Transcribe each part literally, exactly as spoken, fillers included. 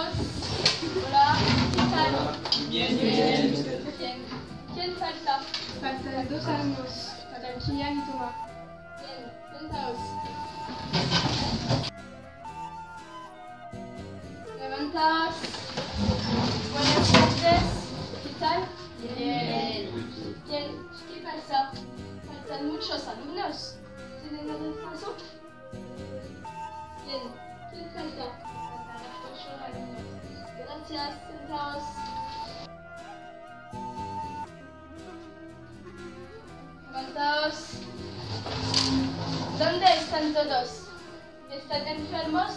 Levantaos. Hola, ¿qué tal? Bien, bien. Bien. ¿Quién falta? Faltan dos alumnos. Faltan Kylian y Thomas. Bien, sentaos. Levantaos. Buenas tardes. ¿Qué tal? Bien. Bien. ¿Qué pasa? Faltan muchos alumnos. ¿Tienen retraso? Bien. ¿Quién falta? Faltan ocho alumnos. Gracias. Sentaos. Levantaos. ¿Dónde están todos? ¿Están enfermos?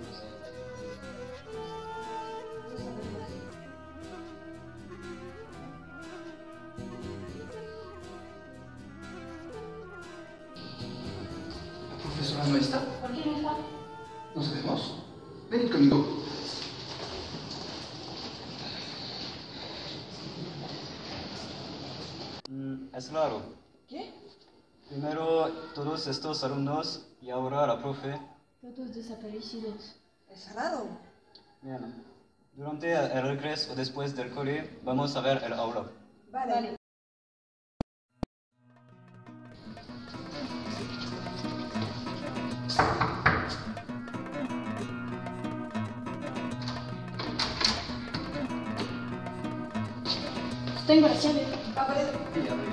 ¿La profesora no está? ¿Por qué no está? No sabemos. Venid conmigo. Mm, es raro. ¿Qué? Primero todos estos alumnos y ahora la profe. Todos desaparecidos. Es raro. Bien. Durante el regreso o después del cole vamos a ver el aula. Vale. Vale. Tengo la llave. Abre.